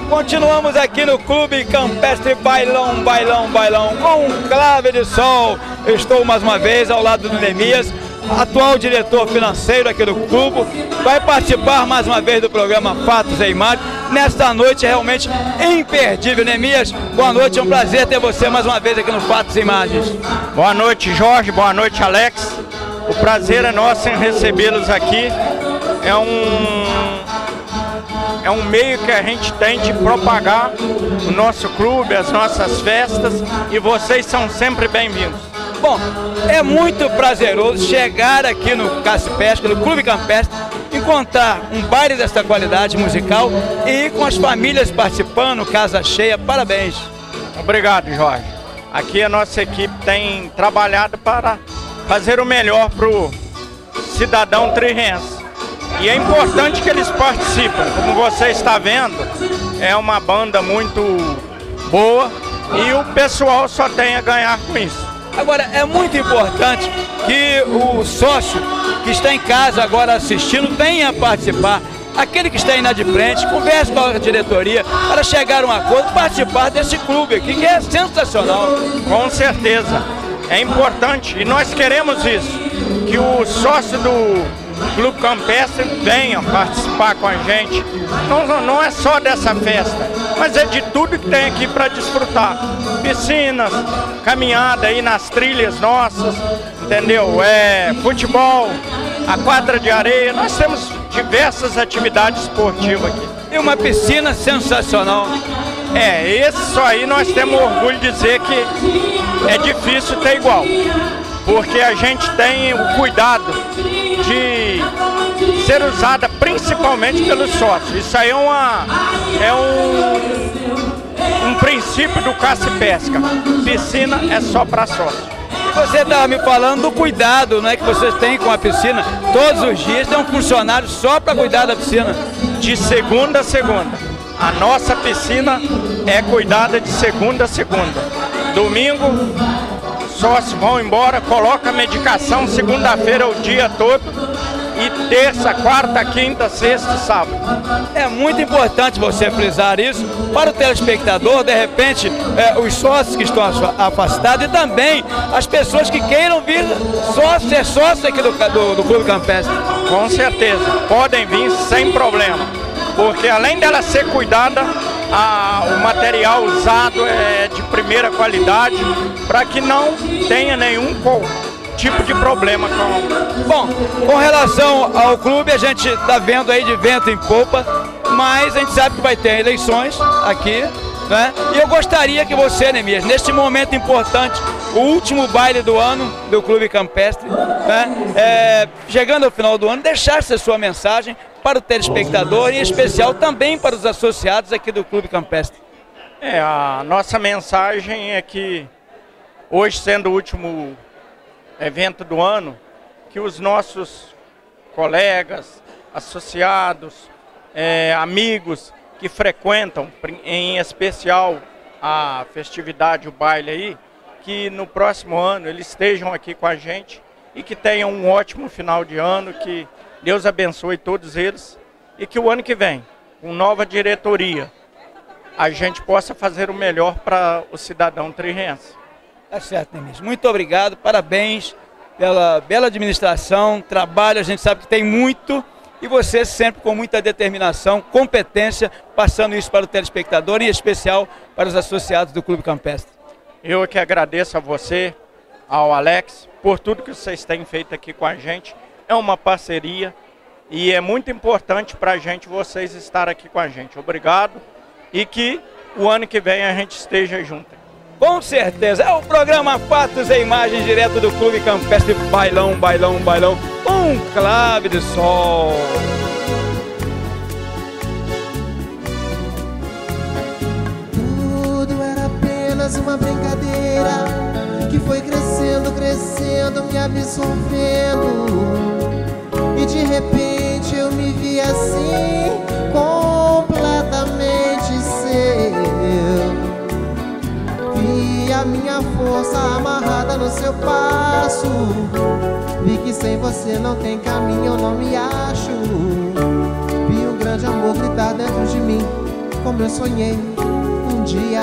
Continuamos aqui no Clube Campestre Bailão, Bailão, Bailão, com um clave de sol. Eu estou mais uma vez ao lado do Neemias, atual diretor financeiro aqui do clube. Vai participar mais uma vez do programa Fatos e Imagens. Nesta noite realmente imperdível. Neemias, boa noite, é um prazer ter você mais uma vez aqui no Fatos e Imagens. Boa noite, Jorge, boa noite, Alex. O prazer é nosso em recebê-los aqui. É um meio que a gente tem de propagar o nosso clube, as nossas festas, e vocês são sempre bem-vindos. Bom, é muito prazeroso chegar aqui no Campestre, no Clube Campestre, encontrar um baile desta qualidade musical e com as famílias participando, casa cheia. Parabéns. Obrigado, Jorge. Aqui a nossa equipe tem trabalhado para fazer o melhor para o cidadão tririense. E é importante que eles participem. Como você está vendo, é uma banda muito boa e o pessoal só tem a ganhar com isso. Agora, é muito importante que o sócio que está em casa agora assistindo venha participar. Aquele que está inadimplente, converse com a diretoria para chegar a um acordo, participar desse clube aqui, que é sensacional. Com certeza, é importante e nós queremos isso, que o sócio do Clube Campestre venha participar com a gente. Não é só dessa festa, mas é de tudo que tem aqui para desfrutar. Piscinas, caminhada aí nas trilhas nossas, entendeu? Futebol, a quadra de areia, nós temos diversas atividades esportivas aqui. E uma piscina sensacional. Isso aí nós temos orgulho de dizer que é difícil ter igual, porque a gente tem o cuidado de ser usada principalmente pelos sócios. Isso aí é um princípio do caça e pesca. Piscina é só para sócio. Você estava me falando do cuidado, não é, que vocês têm com a piscina. Todos os dias tem um funcionário só para cuidar da piscina. De segunda a segunda. A nossa piscina é cuidada de segunda a segunda. Domingo, sócios vão embora, coloca a medicação segunda-feira o dia todo e terça, quarta, quinta, sexta e sábado. É muito importante você frisar isso para o telespectador, de repente, os sócios que estão afastados e também as pessoas que queiram vir ser sócios aqui do Clube Campestre. Com certeza, podem vir sem problema, porque além dela ser cuidada, o material usado é de primeira qualidade, para que não tenha nenhum tipo de problema com... Bom, com relação ao clube, a gente está vendo aí de vento em popa, mas a gente sabe que vai ter eleições aqui, né? E eu gostaria que você, Neemias, neste momento importante, o último baile do ano do Clube Campestre, né? Chegando ao final do ano, deixasse a sua mensagem para o telespectador e em especial também para os associados aqui do Clube Campestre. A nossa mensagem é que hoje, sendo o último evento do ano, que os nossos colegas, associados, amigos que frequentam, em especial a festividade, o baile aí, que no próximo ano eles estejam aqui com a gente e que tenham um ótimo final de ano, que Deus abençoe todos eles e que o ano que vem, com nova diretoria, a gente possa fazer o melhor para o cidadão tririense. Tá certo, Neemias. Muito obrigado, parabéns pela bela administração, trabalho, a gente sabe que tem muito, e você sempre com muita determinação, competência, passando isso para o telespectador, em especial para os associados do Clube Campestre. Eu que agradeço a você, ao Alex, por tudo que vocês têm feito aqui com a gente. É uma parceria e é muito importante para a gente vocês estarem aqui com a gente. Obrigado e que o ano que vem a gente esteja junto. Com certeza, é o programa Fatos e Imagens direto do Clube Campestre Bailão, Bailão, Bailão, um clave de sol. Tudo era apenas uma brincadeira que foi crescendo, crescendo, me absorvendo. E de repente eu me vi assim, completamente seu. Vi a minha força amarrada no seu passo. Vi que sem você não tem caminho, eu não me acho. Vi um grande amor gritar dentro de mim. como eu sonhei um dia.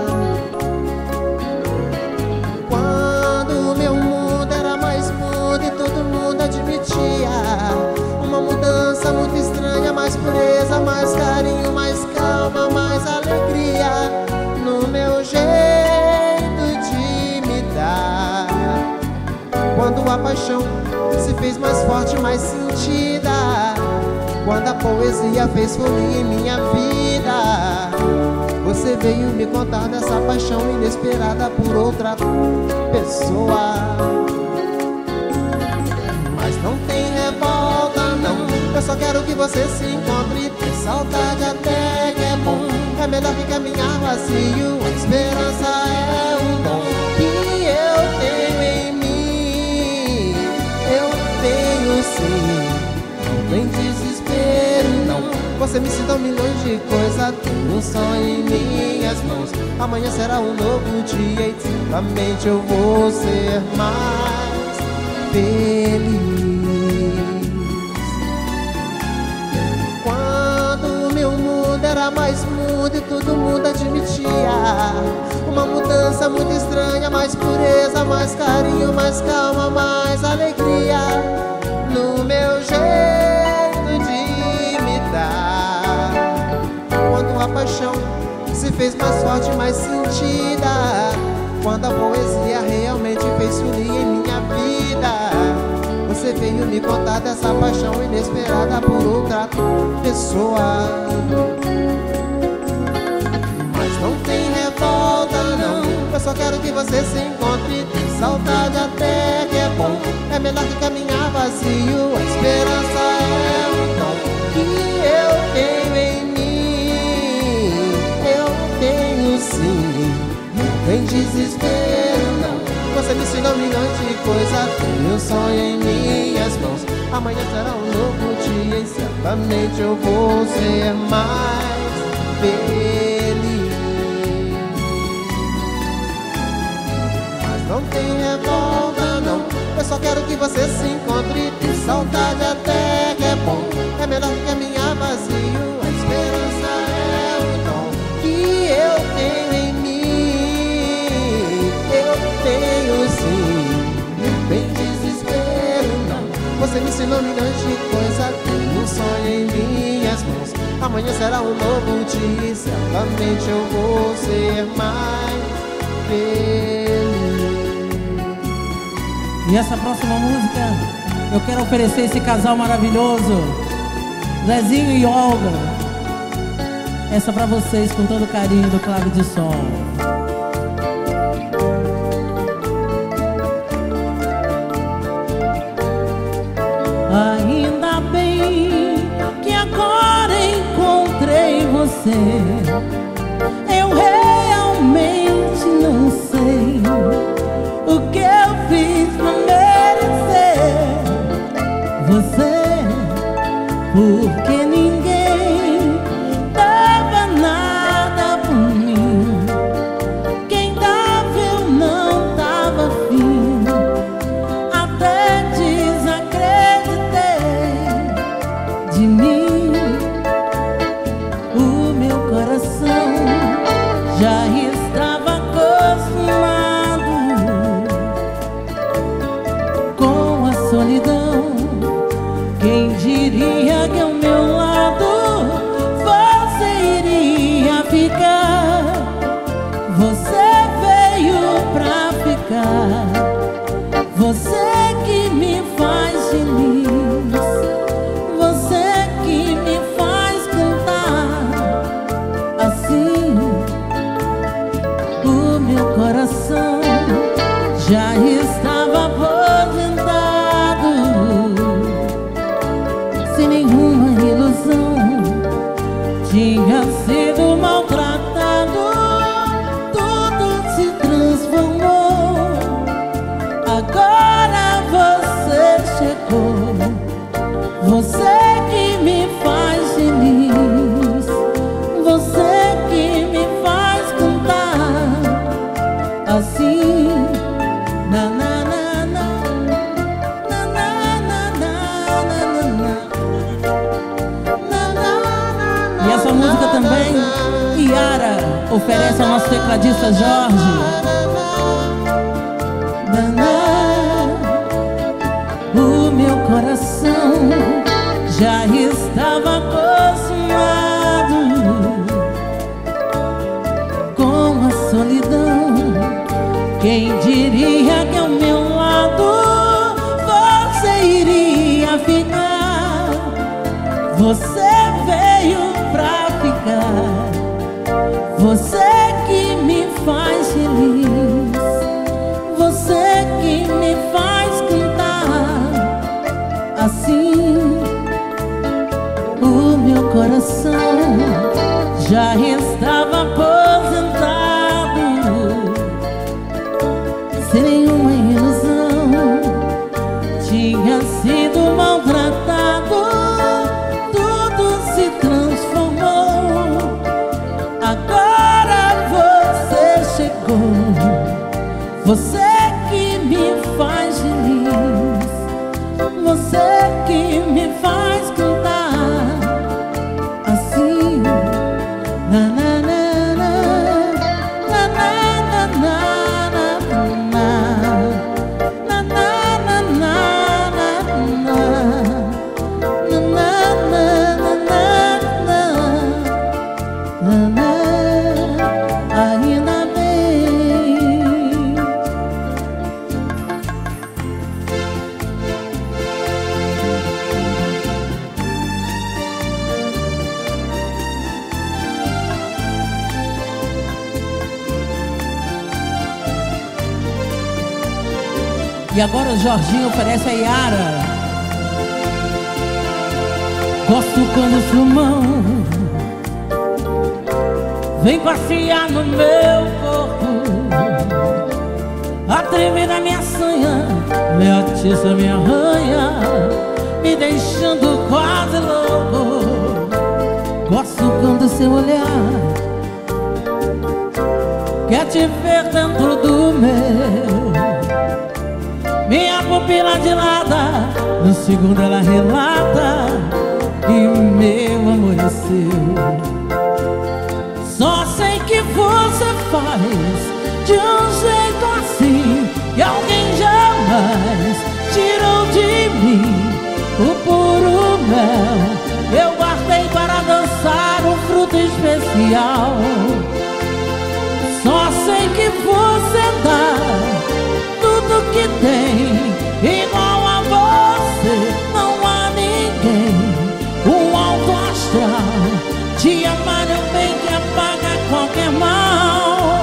Quando meu mundo era mais mudo e todo mundo admitia uma mudança muito estranha, mais pureza, mais carinho, mais calma, mais alegria no meu jeito de me dar. Quando a paixão se fez mais forte, mais sentida, quando a poesia fez folia em minha vida, você veio me contar dessa paixão inesperada por outra pessoa. Mas não tem revolta não, eu só quero que você se encontre. Ter saudade até que é bom, é melhor que caminhar vazio. A esperança é um dom que eu tenho em mim. Eu tenho sim, não tem desespero não. Você me ensinou milhões de coisas, tenho um sonho em minhas mãos. Amanhã será um novo dia e certamente eu vou ser mais feliz. Quando meu mundo era mais mudo e todo mundo admitia uma mudança muito estranha, mais pureza, mais carinho, mais calma, mais alegria no meu jeito de me dar. Quando a paixão se fez mais forte, mais sentida, quando a poesia realmente fez folia em minha vida, você veio me contar dessa paixão inesperada por outra pessoa. Mas não tem revolta não, eu só quero que você se encontre. Ter saudade até que é bom, é melhor que caminhar vazio. A esperança é um dom que eu tenho em mim. Eu tenho sim, não tem desespero não. Você me ensinou milhões de coisas, tenho um sonho em minhas mãos. Amanhã será um novo dia e certamente eu vou ser mais feliz. Mas não tem revolta não, eu só quero que você se encontre. Ter saudade até que é bom, é melhor que caminhar vazio. A esperança é um dom que eu tenho em mim. Eu tenho sim, não tem desespero não. Você me ensinou milhões de coisas, tenho um sonho em minhas mãos. Amanhã será um novo dia e certamente eu vou ser mais feliz. E essa próxima música eu quero oferecer esse casal maravilhoso, Zezinho e Olga. Essa pra vocês com todo carinho do Clave de Som. Ainda bem que agora encontrei você. Eu realmente não sei o que eu fiz pra merecer você, porque ninguém dava nada por mim. Quem dava eu não tava afim. Até desacreditei de mim. O meu coração já estava acostumado com a solidão. Quem diria que ao meu lado você iria ficar? Você veio pra ficar. Você que me faz feliz, você que me faz cantar assim. O meu coração já estava aposentado, sem nenhuma ilusão. Tinha sido maltratado, tudo se transformou. Agora oferece ao nosso tecladista Jorge. O meu coração já estava acostumado com a solidão. Quem diria que ao meu lado você iria ficar? Você veio pra ficar. Você que me faz feliz, você que me faz cantar. Assim, o meu coração já estava aposentado, sem nenhuma ilusão. Tinha sido maltratado, tudo se transformou. Agora você chegou, você que me faz feliz, você que me faz cantar. Assim, na na na na na na na na na na na na. Ainda bem. E agora o Jorginho oferece a Yara. Gosto quando sua mão vem passear no meu corpo, a tremer na minha sanha, me atiça, me arranha, me deixando quase louco. Gosto quando seu olhar quer te ver dentro do meu. Minha pupila dilata, no segundo ela relata, e meu amor é seu. Só sei que você faz de um jeito assim que alguém jamais tirou de mim o puro mel. Eu guardei para dançar um fruto especial. Só sei que você dá tudo que tem, igual a você não há ninguém. Um alto astral, te amar é um bem que apaga qualquer mal.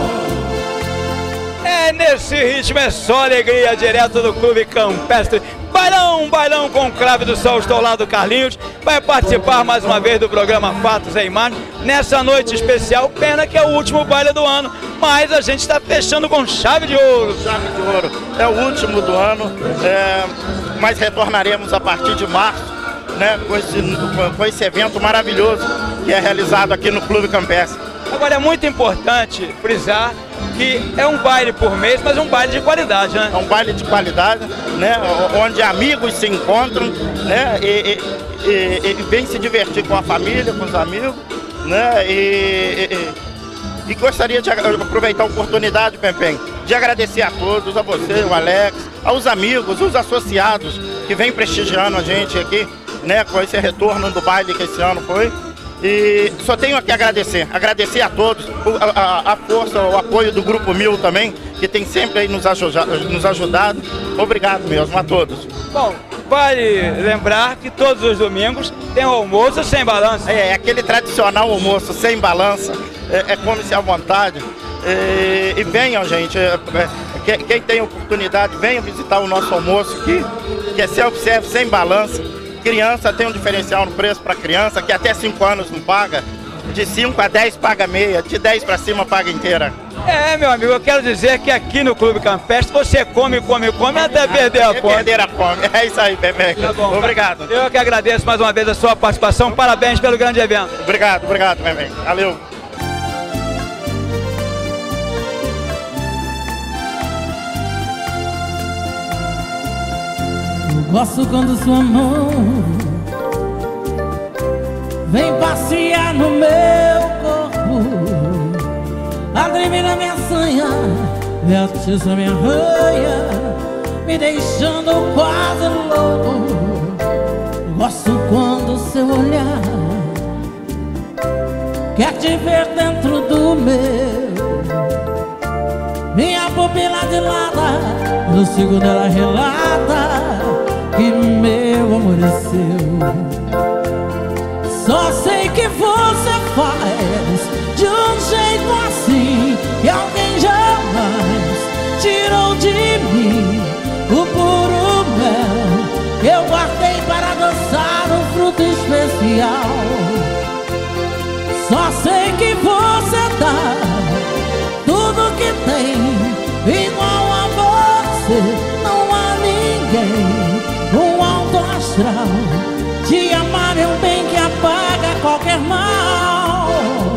É nesse ritmo, é só alegria, direto do Clube Campestre. Bailão, bailão com o Crave do Sol. Estou lá do Carlinhos, vai participar mais uma vez do programa Fatos e Imagens nessa noite especial. Pena que é o último baile do ano, mas a gente está fechando com chave de ouro. Chave de ouro, é o último do ano, mas retornaremos a partir de março, né, com esse evento maravilhoso que é realizado aqui no Clube Campestre. Agora é muito importante frisar que é um baile por mês, mas é um baile de qualidade, né? É um baile de qualidade, né, onde amigos se encontram, né, e vem se divertir com a família, com os amigos, né, e gostaria de aproveitar a oportunidade, Pempem, de agradecer a todos, a você, o Alex, aos amigos, os associados que vêm prestigiando a gente aqui, né, com esse retorno do baile que esse ano foi. E só tenho que agradecer a todos, a força, o apoio do Grupo 1000 também, que tem sempre aí nos ajudado. Obrigado mesmo a todos. Bom, vale lembrar que todos os domingos tem o almoço sem balança. É aquele tradicional almoço sem balança, come-se à vontade. E venham, gente, quem tem oportunidade, venham visitar o nosso almoço aqui, que é self-service sem balança. Criança tem um diferencial no preço para criança, que até 5 anos não paga, de 5 a 10 paga meia, de 10 para cima paga inteira. É, meu amigo, eu quero dizer que aqui no Clube Campestre você come até perder a fome. Perder a fome, é isso aí, Pepe. Tá bom, obrigado. Eu que agradeço mais uma vez a sua participação, parabéns pelo grande evento. Obrigado, Pepe. Valeu. Gosto quando sua mão vem passear no meu corpo, admira minha sanha e atiça minha ranha, me deixando quase louco. Gosto quando seu olhar quer te ver dentro do meu. Minha pupila dilata, no segundo ela relata que meu amor é seu. Só sei que você faz de um jeito assim que alguém jamais tirou de mim o puro mel que eu guardei para adoçar um fruto especial. Só sei que você dá tudo que tem, igual a você não há ninguém. Um alto astral, te amar é um bem que apaga qualquer mal.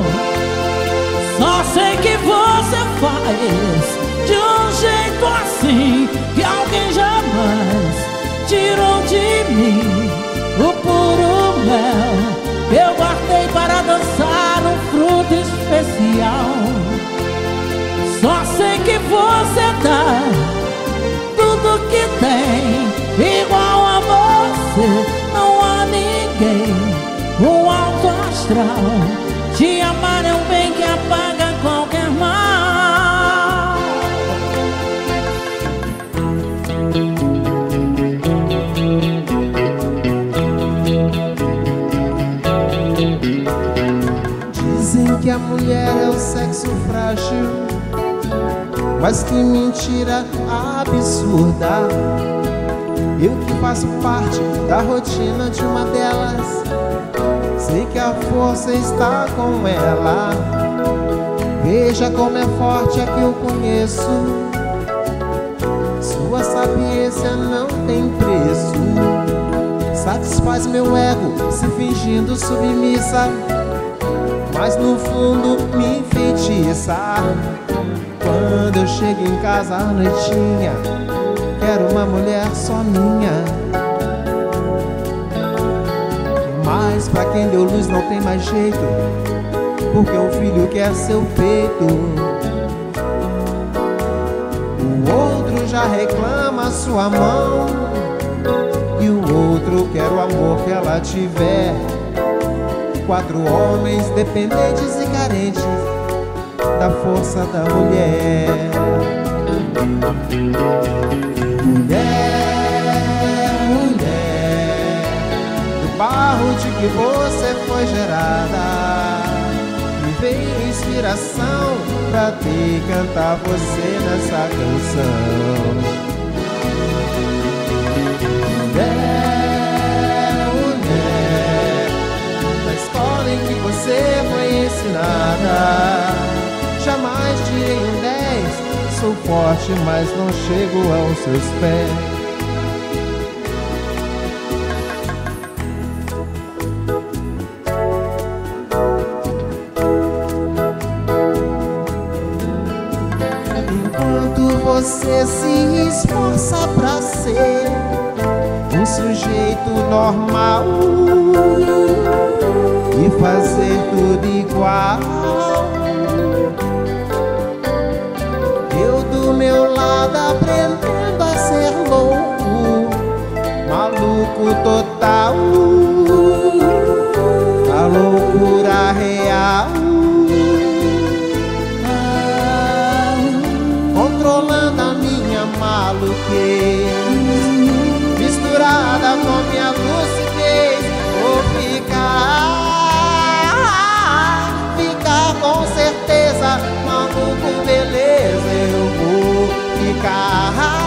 Só sei que você faz de um jeito assim que alguém jamais tirou de mim o puro mel que eu guardei para dançar um fruto especial. Só sei que você dá tudo que tem, igual a você não há ninguém. Um alto astral, te amar é um bem que apaga qualquer mal. Dizem que a mulher é o sexo frágil, mas que mentira absurda. Eu que faço parte da rotina de uma delas, sei que a força está com ela. Veja como é forte a que eu conheço, sua sapiência não tem preço. Satisfaz meu ego se fingindo submissa, mas no fundo me enfeitiça. Quando eu chego em casa à noitinha, quero uma mulher só minha. Mas pra quem deu luz não tem mais jeito, porque o filho quer seu peito. O outro já reclama sua mão, e o outro quer o amor que ela tiver. 4 homens dependentes e carentes da força da mulher. Mulher, mulher, do barro de que você foi gerada, me veio inspiração pra te cantar você nessa canção. Mulher, mulher, na escola em que você foi ensinada, jamais tirei um 10. Sou forte, mas não chego aos seus pés. Enquanto você se esforça pra ser um sujeito normal e fazer tudo igual, eu do meu lado aprendendo a ser louco, maluco total, a loucura real, controlando a minha maluquez, misturada com minha lucidez. Vou ficar com certeza, maluco, beleza, eu vou ficar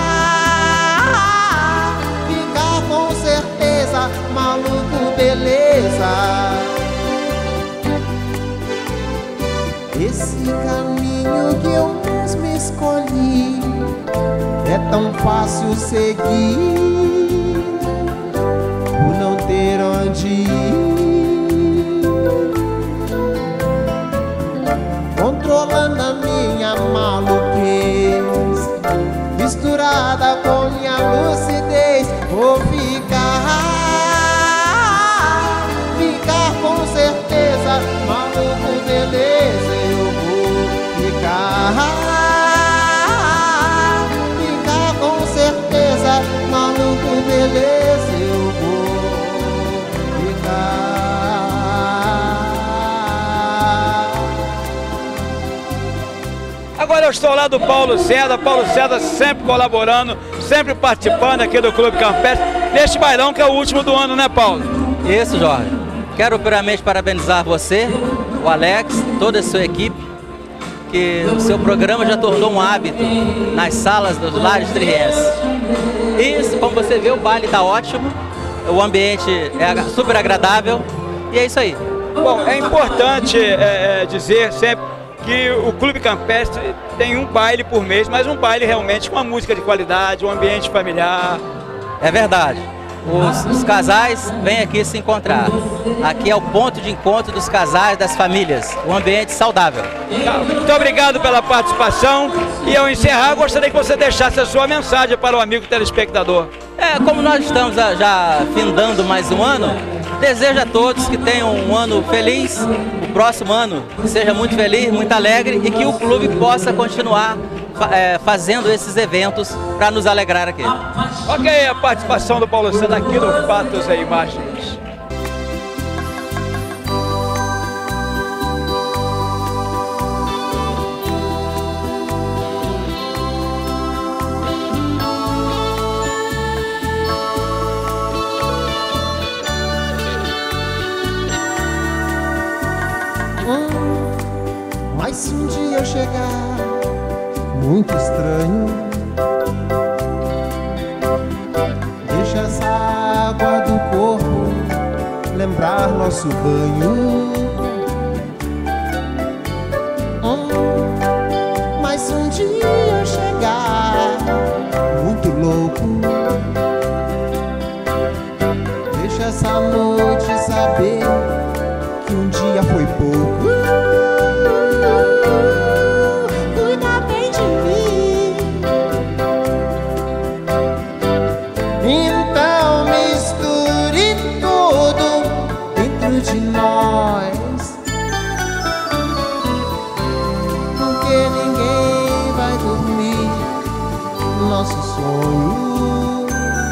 com certeza, maluco, beleza. Esse caminho que eu mesmo escolhi é tão fácil seguir, por não ter onde ir, controlando a minha maluquez, misturada com minha lucidez. Vou ficar com certeza, maluco, beleza, eu vou ficar ficar com certeza, maluco, beleza, eu vou ficar. Agora eu estou lá do Paulo César sempre colaborando, sempre participando aqui do Clube Campestre, neste bailão que é o último do ano, né, Paulo? Isso, Jorge. Quero primeiramente parabenizar você, o Alex, toda a sua equipe, que o seu programa já tornou um hábito nas salas dos lares trienses. E, como você vê, o baile está ótimo, o ambiente é super agradável e é isso aí. Bom, é importante dizer sempre que o Clube Campestre tem um baile por mês, mas um baile realmente com uma música de qualidade, um ambiente familiar. É verdade. Os casais vêm aqui se encontrar. Aqui é o ponto de encontro dos casais, das famílias. Um ambiente saudável. Muito obrigado pela participação. E ao encerrar, gostaria que você deixasse a sua mensagem para o amigo telespectador. Como nós estamos já findando mais um ano, desejo a todos que tenham um ano feliz, o próximo ano seja muito feliz, muito alegre e que o clube possa continuar fazendo esses eventos para nos alegrar aqui. Ok, a participação do Paulo César aqui no Fatos e Imagens. Mas se um dia eu chegar muito estranho, deixa essa água do corpo lembrar nosso banho. Mas se um dia eu chegar muito louco, deixa essa noite saber que um dia foi pouco. Cuida bem de mim. Então misture tudo dentro de nós, porque ninguém vai dormir no nosso sonho.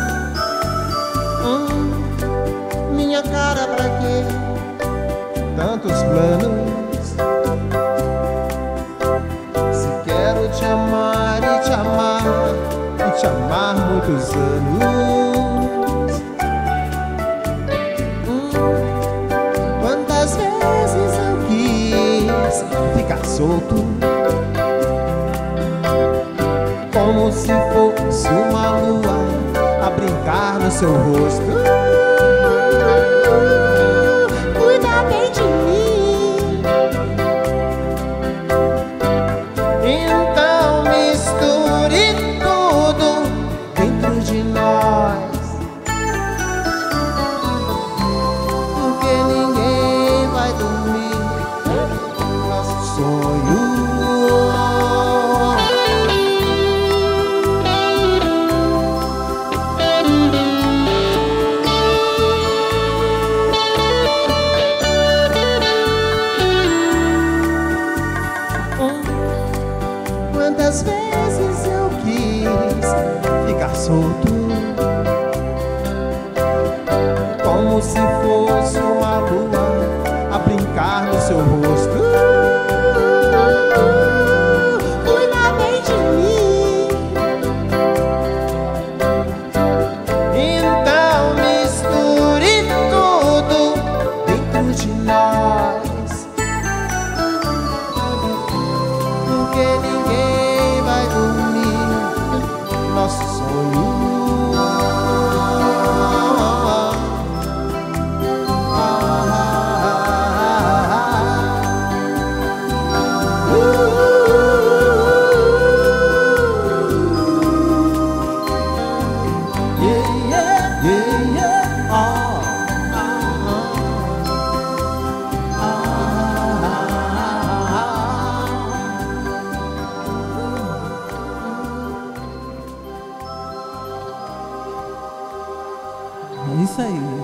Minha cara, pra quê tantos planos? Se quero te amar e te amar e te amar muitos anos. Quantas vezes eu quis ficar solto, como se fosse uma lua a brincar no seu rosto. Cuida bem de mim. Então misture tudo dentro de nós, porque ninguém vai dormir nosso sonho. Quantas vezes eu quis ficar solto, como se fosse uma lua a brincar no seu rosto. Cuida bem de mim. Então misture tudo dentro de nós, porque ninguém vai dormir nosso sonho. É isso aí.